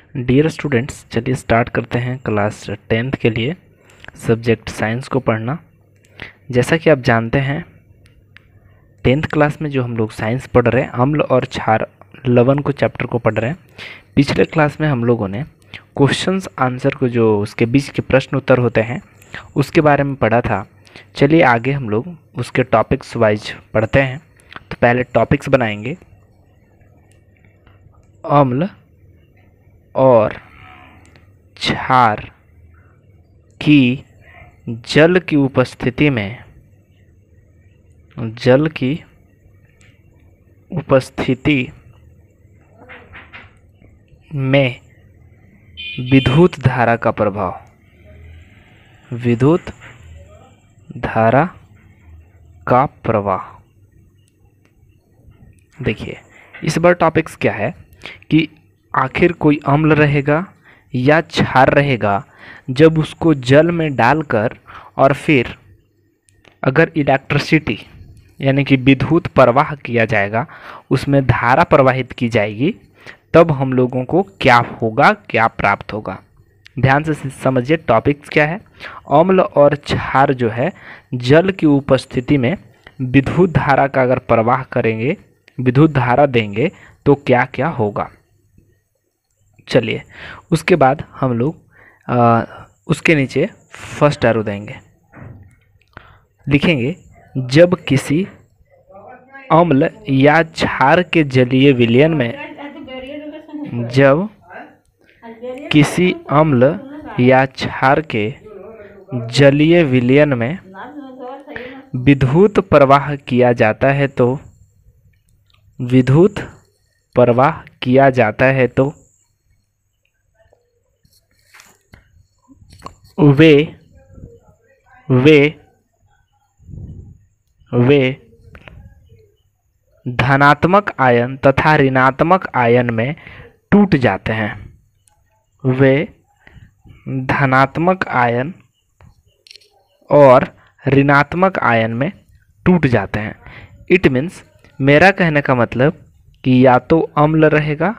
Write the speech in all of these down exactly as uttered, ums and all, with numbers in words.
Dear students, चलिए start करते हैं क्लास टेंथ के लिए सब्जेक्ट साइंस को पढ़ना। जैसा कि आप जानते हैं, टेंथ क्लास में जो हम लोग साइंस पढ़ रहे हैं, अम्ल और क्षार लवण को चैप्टर को पढ़ रहे हैं। पिछले क्लास में हम लोगों ने क्वेश्चंस आंसर को, जो उसके बीच के प्रश्न उत्तर होते हैं, उसके बारे में पढ़ा था। चलिए आगे हम लोग उसके टॉपिक्स वाइज पढ़ते हैं। तो पहले टॉपिक्स बनाएंगे, अम्ल और क्षार की जल की उपस्थिति में जल की उपस्थिति में विद्युत धारा का प्रभाव विद्युत धारा का प्रवाह। देखिए, इस बार टॉपिक्स क्या है कि आखिर कोई अम्ल रहेगा या क्षार रहेगा, जब उसको जल में डालकर और फिर अगर इलेक्ट्रिसिटी यानी कि विद्युत प्रवाह किया जाएगा, उसमें धारा प्रवाहित की जाएगी, तब हम लोगों को क्या होगा, क्या प्राप्त होगा। ध्यान से समझिए टॉपिक्स क्या है। अम्ल और क्षार जो है, जल की उपस्थिति में विद्युत धारा का अगर प्रवाह करेंगे, विद्युत धारा देंगे, तो क्या क्या होगा। चलिए, उसके बाद हम लोग आ, उसके नीचे फर्स्ट एरो देंगे, लिखेंगे जब किसी अम्ल या क्षार के जलीय विलयन में जब किसी अम्ल या क्षार के जलीय विलयन में विद्युत प्रवाह किया जाता है तो विद्युत प्रवाह किया जाता है तो वे वे वे धनात्मक आयन तथा ऋणात्मक आयन में टूट जाते हैं। वे धनात्मक आयन और ऋणात्मक आयन में टूट जाते हैं। इट मीन्स, मेरा कहने का मतलब कि या तो अम्ल रहेगा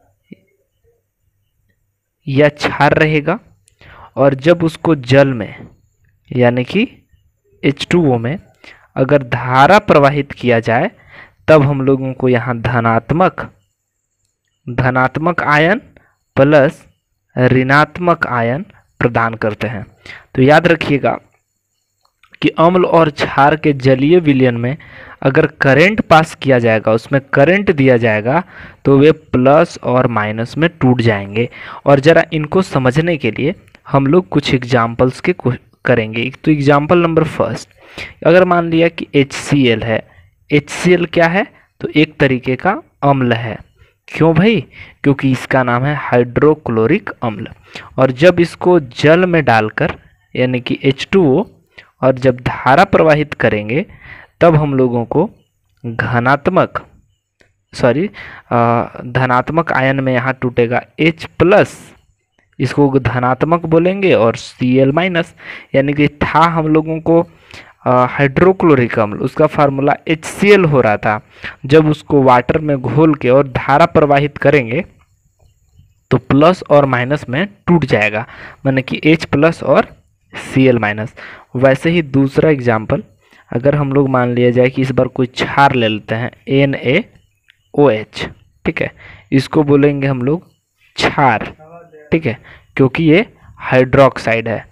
या क्षार रहेगा, और जब उसको जल में यानी कि एच टू ओ में अगर धारा प्रवाहित किया जाए, तब हम लोगों को यहाँ धनात्मक धनात्मक आयन प्लस ऋणात्मक आयन प्रदान करते हैं। तो याद रखिएगा कि अम्ल और क्षार के जलीय विलयन में अगर करंट पास किया जाएगा, उसमें करंट दिया जाएगा, तो वे प्लस और माइनस में टूट जाएंगे। और ज़रा इनको समझने के लिए हम लोग कुछ एग्जाम्पल्स के करेंगे। तो एग्जाम्पल नंबर फर्स्ट, अगर मान लिया कि एच सी एल है। एच सी एल क्या है? तो एक तरीके का अम्ल है। क्यों भाई? क्योंकि इसका नाम है हाइड्रोक्लोरिक अम्ल। और जब इसको जल में डालकर यानी कि एच टू ओ और जब धारा प्रवाहित करेंगे, तब हम लोगों को घनात्मक सॉरी धनात्मक आयन में यहाँ टूटेगा H प्लस, इसको धनात्मक बोलेंगे, और सी एल माइनस, यानी कि था हम लोगों को हाइड्रोक्लोरिक अम्ल, उसका फार्मूला एच सी एल हो रहा था। जब उसको वाटर में घोल के और धारा प्रवाहित करेंगे, तो प्लस और माइनस में टूट जाएगा, माने कि H प्लस और सी एल माइनस। वैसे ही दूसरा एग्जाम्पल, अगर हम लोग मान लिया जाए कि इस बार कोई क्षार ले लेते हैं, एन ए ओ एच, ठीक है, इसको बोलेंगे हम लोग क्षार, ठीक है, क्योंकि ये हाइड्रोक्साइड है।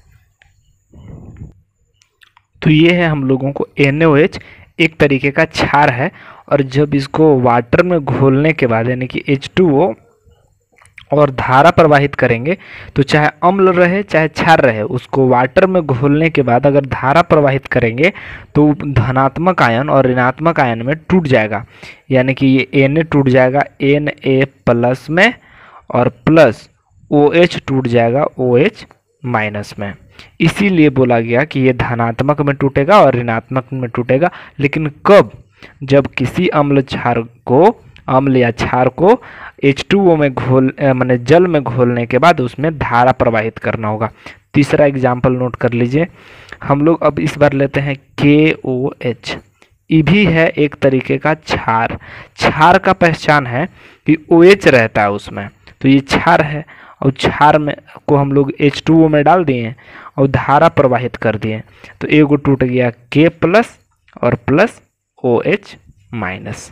तो ये है हम लोगों को एन ए ओ एच, एक तरीके का क्षार है। और जब इसको वाटर में घोलने के बाद यानी कि एच टू ओ और धारा प्रवाहित करेंगे, तो चाहे अम्ल रहे चाहे क्षार रहे, उसको वाटर में घोलने के बाद अगर धारा प्रवाहित करेंगे, तो धनात्मक आयन और ऋणात्मक आयन में टूट जाएगा। यानी कि ये एन ए टूट जाएगा एन ए प्लस में, और प्लस ओ एच टूट जाएगा ओ एच माइनस में। इसीलिए बोला गया कि ये धनात्मक में टूटेगा और ऋणात्मक में टूटेगा। लेकिन कब? जब किसी अम्ल क्षार को अम्ल या क्षार को एच टू ओ में घोल माने जल में घोलने के बाद उसमें धारा प्रवाहित करना होगा। तीसरा एग्जाम्पल नोट कर लीजिए। हम लोग अब इस बार लेते हैं के ओ एच। ई भी है एक तरीके का क्षार। क्षार का पहचान है कि ओ एच रहता है उसमें, तो ये क्षार है। और क्षार में को हम लोग एच टू ओ में डाल दिए हैं और धारा प्रवाहित कर दिए, तो एगो टूट गया के प्लस और प्लस ओ एच माइनस।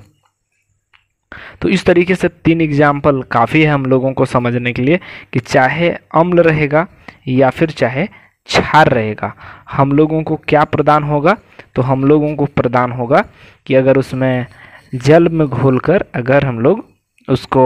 तो इस तरीके से तीन एग्जाम्पल काफ़ी है हम लोगों को समझने के लिए कि चाहे अम्ल रहेगा या फिर चाहे क्षार रहेगा, हम लोगों को क्या प्रदान होगा, तो हम लोगों को प्रदान होगा कि अगर उसमें जल में घोलकर अगर हम लोग उसको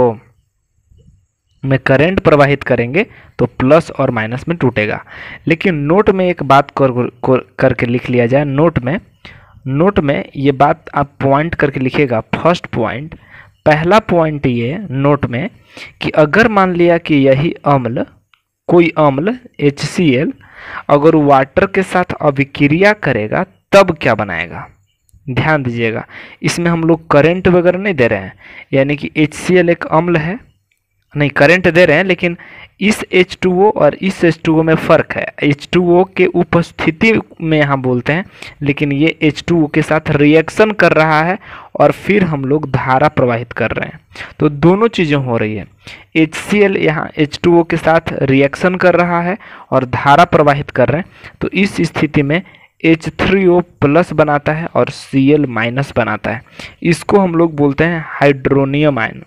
में करंट प्रवाहित करेंगे तो प्लस और माइनस में टूटेगा। लेकिन नोट में एक बात कर, कर करके लिख लिया जाए, नोट में नोट में ये बात आप पॉइंट करके लिखिएगा। फर्स्ट पॉइंट, पहला पॉइंट ये नोट में कि अगर मान लिया कि यही अम्ल, कोई अम्ल एच सी एल अगर वाटर के साथ अभिक्रिया करेगा तब क्या बनाएगा। ध्यान दीजिएगा, इसमें हम लोग करंट वगैरह नहीं दे रहे हैं, यानी कि एच सी एल एक अम्ल है, नहीं करंट दे रहे हैं, लेकिन इस एच टू ओ और इस एच टू ओ में फ़र्क है। एच टू ओ के उपस्थिति में यहाँ बोलते हैं, लेकिन ये एच टू ओ के साथ रिएक्शन कर रहा है और फिर हम लोग धारा प्रवाहित कर रहे हैं, तो दोनों चीज़ें हो रही है। एच सी एल यहाँ एच टू ओ के साथ रिएक्शन कर रहा है और धारा प्रवाहित कर रहे हैं, तो इस स्थिति में एच थ्री ओ प्लस बनाता है और सी एल माइनस बनाता है। इसको हम लोग बोलते हैं hydronium ion,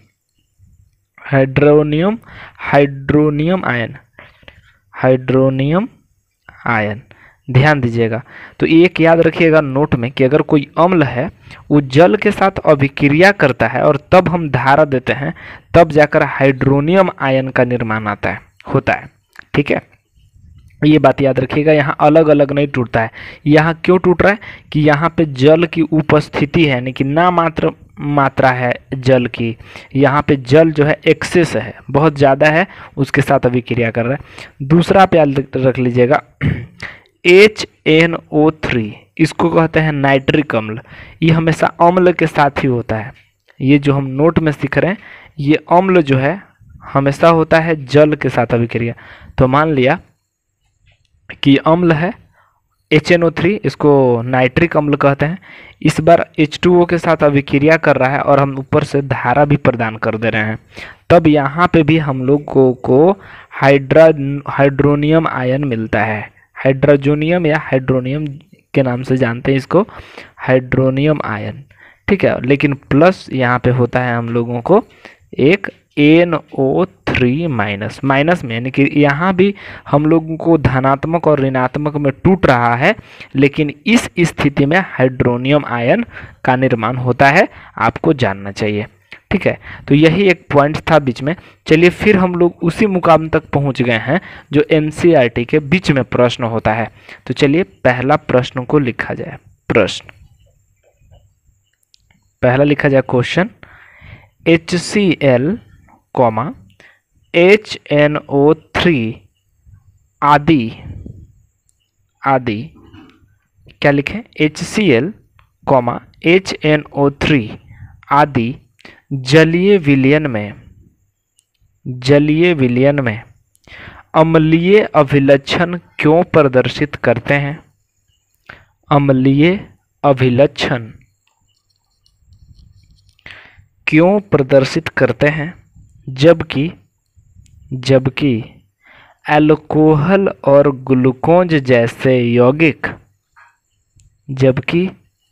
hydronium hydronium ion hydronium ion. ध्यान दीजिएगा, तो एक याद रखिएगा नोट में कि अगर कोई अम्ल है वो जल के साथ अभिक्रिया करता है और तब हम धारा देते हैं, तब जाकर हाइड्रोनियम आयन का निर्माण आता है होता है। ठीक है, ये बात याद रखिएगा, यहाँ अलग अलग नहीं टूटता है। यहाँ क्यों टूट रहा है कि यहाँ पे जल की उपस्थिति है, यानी कि ना मात्र मात्रा है जल की, यहाँ पे जल जो है एक्सेस है, बहुत ज़्यादा है, उसके साथ अभिक्रिया कर रहा है। दूसरा आप याद रख लीजिएगा एच एन ओ थ्री, इसको कहते हैं नाइट्रिक अम्ल। ये हमेशा अम्ल के साथ ही होता है। ये जो हम नोट में सीख रहे हैं, ये अम्ल जो है हमेशा होता है जल के साथ अभिक्रिया। तो मान लिया कि अम्ल है एच एन ओ थ्री, इसको नाइट्रिक अम्ल कहते हैं। इस बार एच टू ओ के साथ अभिक्रिया कर रहा है और हम ऊपर से धारा भी प्रदान कर दे रहे हैं, तब यहाँ पे भी हम लोगों को हाइड्रा हाइड्रोनियम आयन मिलता है। हाइड्रोजोनियम या हाइड्रोनियम के नाम से जानते हैं इसको, हाइड्रोनियम आयन। ठीक है, लेकिन प्लस यहाँ पे होता है हम लोगों को एक N O three minus minus में, यानी कि यहाँ भी हम लोगों को धनात्मक और ऋणात्मक में टूट रहा है, लेकिन इस स्थिति में हाइड्रोनियम आयन का निर्माण होता है, आपको जानना चाहिए। ठीक है, तो यही एक पॉइंट था बीच में। चलिए फिर हम लोग उसी मुकाम तक पहुंच गए हैं जो एन सी आर टी के बीच में प्रश्न होता है। तो चलिए पहला प्रश्न को लिखा जाए। प्रश्न पहला लिखा जाए question, H C L comma H N O three आदि आदि क्या लिखें, H C L comma H N O three आदि जलीय विलयन में जलीय विलयन में अम्लीय अभिलक्षण क्यों प्रदर्शित करते हैं। अम्लीय अभिलक्षण क्यों प्रदर्शित करते हैं, जबकि जबकि अल्कोहल और ग्लूकोज जैसे यौगिक जबकि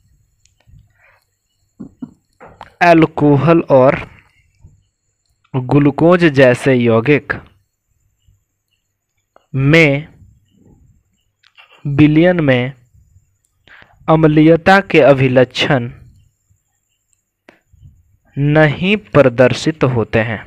अल्कोहल और ग्लूकोज जैसे यौगिक में विलयन में अम्लीयता के अभिलक्षण नहीं प्रदर्शित होते हैं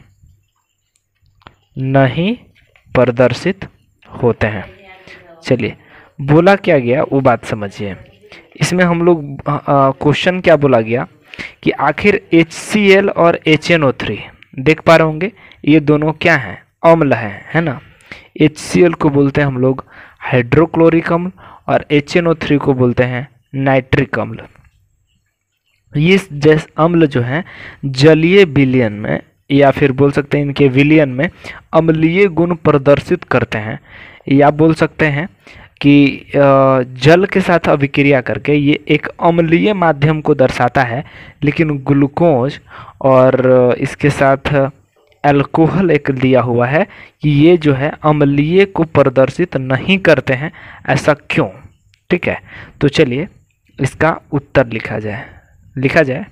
नहीं प्रदर्शित होते हैं। चलिए बोला क्या गया वो बात समझिए। इसमें हम लोग क्वेश्चन क्या बोला गया कि आखिर एच सी एल और एच एन ओ थ्री देख पा रहे होंगे, ये दोनों क्या हैं, अम्ल हैं, है ना। एच सी एल को बोलते हैं हम लोग हाइड्रोक्लोरिक अम्ल और एच एन ओ थ्री को बोलते हैं नाइट्रिक अम्ल। ये जैसे अम्ल जो हैं जलीय विलयन में या फिर बोल सकते हैं इनके विलयन में अम्लीय गुण प्रदर्शित करते हैं, या बोल सकते हैं कि जल के साथ अभिक्रिया करके ये एक अम्लीय माध्यम को दर्शाता है, लेकिन ग्लूकोज और इसके साथ अल्कोहल एक दिया हुआ है कि ये जो है अम्लीय को प्रदर्शित नहीं करते हैं, ऐसा क्यों? ठीक है, तो चलिए इसका उत्तर लिखा जाए लिखा जाए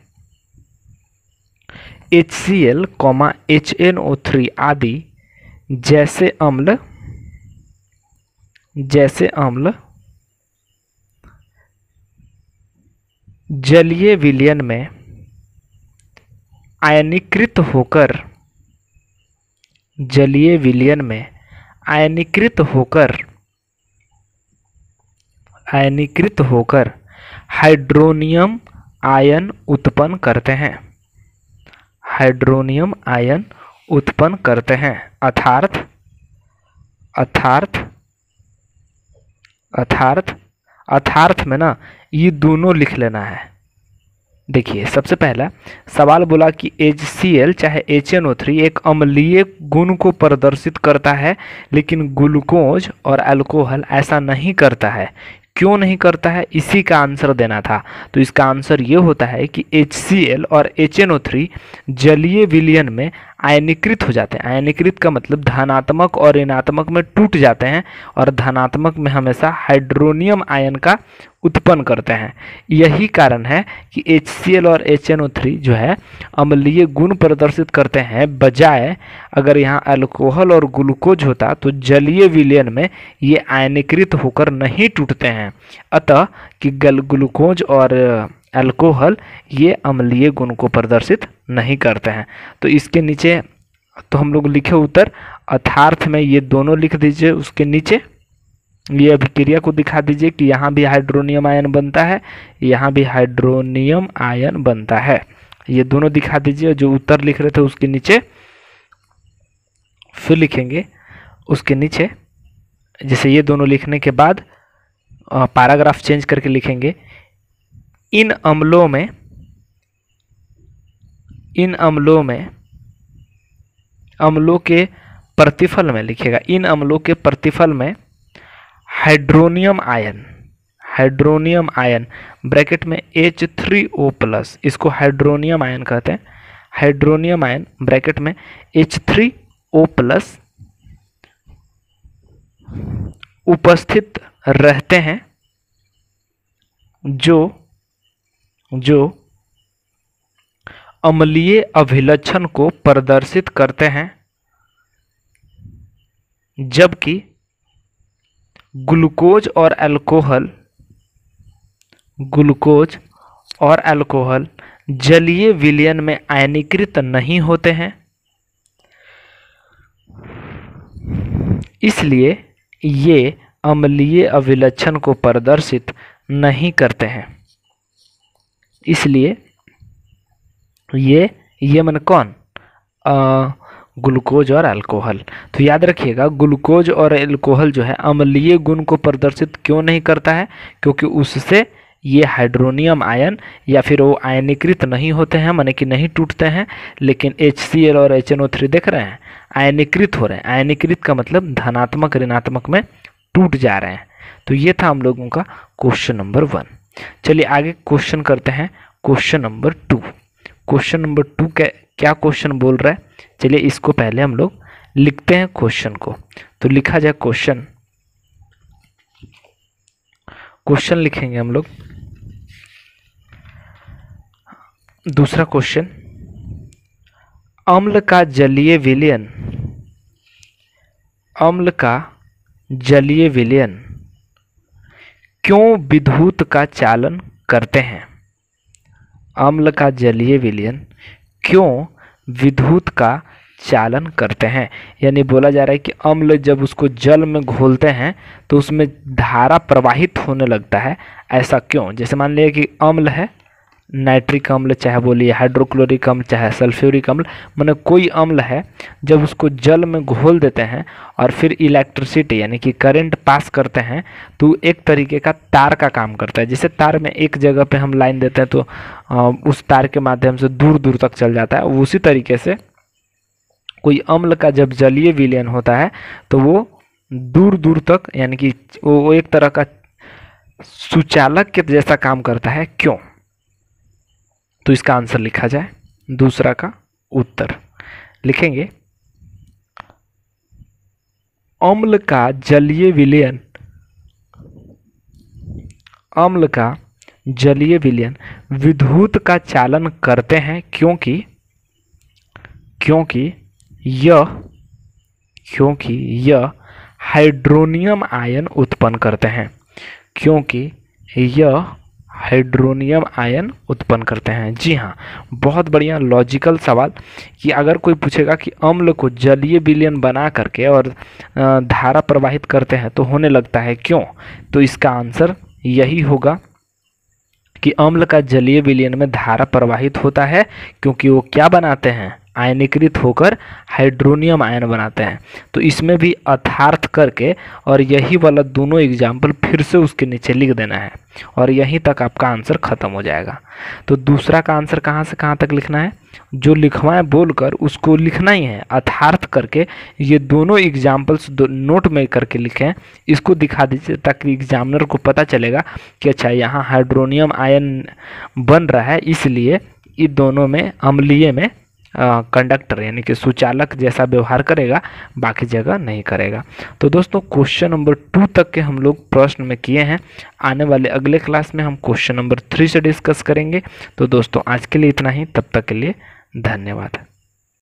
H C L, H N O three आदि जैसे अम्ल जैसे अम्ल जलीय विलयन में आयनीकृत होकर जलीय विलयन में आयनीकृत होकर आयनीकृत होकर हाइड्रोनियम आयन उत्पन्न करते हैं हाइड्रोनियम आयन उत्पन्न करते हैं अर्थात अर्थात अर्थात अर्थात में ना ये दोनों लिख लेना है। देखिए, सबसे पहला सवाल बोला कि एच सी एल चाहे एच एन ओ थ्री एक अम्लीय गुण को प्रदर्शित करता है, लेकिन ग्लूकोज और अल्कोहल ऐसा नहीं करता है। क्यों नहीं करता है, इसी का आंसर देना था। तो इसका आंसर ये होता है कि एच सी एल और एच एन ओ थ्री जलीय विलयन में आयनीकृत हो जाते हैं। आयनीकृत का मतलब धनात्मक और ऋणात्मक में टूट जाते हैं, और धनात्मक में हमेशा हाइड्रोनियम आयन का उत्पन्न करते हैं। यही कारण है कि एच सी एल और एच एन ओ थ्री जो है अम्लीय गुण प्रदर्शित करते हैं, बजाय अगर यहाँ अल्कोहल और ग्लूकोज होता तो जलीय विलयन में ये आयनीकृत होकर नहीं टूटते हैं। अतः कि ग्लूकोज और अल्कोहल ये अम्लीय गुण को प्रदर्शित नहीं करते हैं। तो इसके नीचे तो हम लोग लिखे उत्तर अर्थार्थ में ये दोनों लिख दीजिए। उसके नीचे ये अभिक्रिया को दिखा दीजिए कि यहाँ भी हाइड्रोनियम आयन बनता है, यहाँ भी हाइड्रोनियम आयन बनता है। ये दोनों दिखा दीजिए। जो उत्तर लिख रहे थे उसके नीचे फिर लिखेंगे, उसके नीचे जैसे ये दोनों लिखने के बाद पैराग्राफ चेंज करके लिखेंगे, इन अम्लों में इन अम्लों में अम्लों के प्रतिफल में लिखेगा, इन अम्लों के प्रतिफल में hydronium ion hydronium ion bracket में एच थ्री ओ प्लस, इसको हाइड्रोनियम आयन कहते हैं। हाइड्रोनियम आयन ब्रैकेट में एच थ्री ओ प्लस उपस्थित रहते हैं, जो जो अम्लीय अभिलक्षण को प्रदर्शित करते हैं, जबकि ग्लूकोज और अल्कोहल ग्लूकोज और अल्कोहल जलीय विलयन में आयनीकृत नहीं होते हैं। इसलिए ये अम्लीय अभिलक्षण को प्रदर्शित नहीं करते हैं। इसलिए ये ये मन कौन ग्लूकोज और अल्कोहल। तो याद रखिएगा, ग्लूकोज और अल्कोहल जो है अम्लीय गुण को प्रदर्शित क्यों नहीं करता है, क्योंकि उससे ये हाइड्रोनियम आयन या फिर वो आयनीकृत नहीं होते हैं, माने कि नहीं टूटते हैं। लेकिन एच सी एल और एच एन ओ थ्री देख रहे हैं आयनीकृत हो रहे हैं। आयनीकृत का मतलब धनात्मक ऋणात्मक में टूट जा रहे हैं। तो ये था हम लोगों का क्वेश्चन नंबर वन। चलिए आगे क्वेश्चन करते हैं, question number two. Question number two क्या क्या क्वेश्चन बोल रहा है, चलिए इसको पहले हम लोग लिखते हैं क्वेश्चन को। तो लिखा जाए क्वेश्चन क्वेश्चन लिखेंगे हम लोग। दूसरा क्वेश्चन, अम्ल का जलीय विलयन अम्ल का जलीय विलयन क्यों विद्युत का चालन करते हैं। अम्ल का जलीय विलयन क्यों विद्युत का चालन करते हैं। यानी बोला जा रहा है कि अम्ल जब उसको जल में घोलते हैं तो उसमें धारा प्रवाहित होने लगता है, ऐसा क्यों। जैसे मान लिया कि अम्ल है, नाइट्रिक अम्ल चाहे बोलिए हाइड्रोक्लोरिक अम्ल चाहे सल्फ्यूरिक अम्ल, माने कोई अम्ल है, जब उसको जल में घोल देते हैं और फिर इलेक्ट्रिसिटी यानी कि करंट पास करते हैं तो एक तरीके का तार का काम करता है। जैसे तार में एक जगह पे हम लाइन देते हैं तो उस तार के माध्यम से दूर दूर तक चल जाता है, उसी तरीके से कोई अम्ल का जब जलीय विलयन होता है तो वो दूर दूर तक यानी कि वो एक तरह का सुचालक के जैसा काम करता है। क्यों, तो इसका आंसर लिखा जाए। दूसरा का उत्तर लिखेंगे, अम्ल का जलीय विलयन अम्ल का जलीय विलयन विद्युत का चालन करते हैं, क्योंकि क्योंकि यह क्योंकि यह हाइड्रोनियम आयन उत्पन्न करते हैं क्योंकि यह हाइड्रोनियम आयन उत्पन्न करते हैं। जी हाँ, बहुत बढ़िया लॉजिकल सवाल कि अगर कोई पूछेगा कि अम्ल को जलीय विलयन बना करके और धारा प्रवाहित करते हैं तो होने लगता है क्यों, तो इसका आंसर यही होगा कि अम्ल का जलीय विलयन में धारा प्रवाहित होता है क्योंकि वो क्या बनाते हैं, आयनीकृत होकर हाइड्रोनियम आयन बनाते हैं। तो इसमें भी अर्थार्थ करके और यही वाला दोनों एग्जाम्पल फिर से उसके नीचे लिख देना है और यहीं तक आपका आंसर खत्म हो जाएगा। तो दूसरा का आंसर कहाँ से कहाँ तक लिखना है, जो लिखवाएं बोलकर उसको लिखना ही है, अर्थार्थ करके ये दोनों एग्जाम्पल्स दो नोट में करके लिखें, इसको दिखा दीजिए ताकि एग्जामिनर को पता चलेगा कि अच्छा यहाँ हाइड्रोनियम आयन बन रहा है, इसलिए इन दोनों में अम्लीय में कंडक्टर यानी कि सुचालक जैसा व्यवहार करेगा, बाकी जगह नहीं करेगा। तो दोस्तों क्वेश्चन नंबर टू तक के हम लोग प्रश्न में किए हैं। आने वाले अगले क्लास में हम क्वेश्चन नंबर थ्री से डिस्कस करेंगे। तो दोस्तों आज के लिए इतना ही, तब तक के लिए धन्यवाद।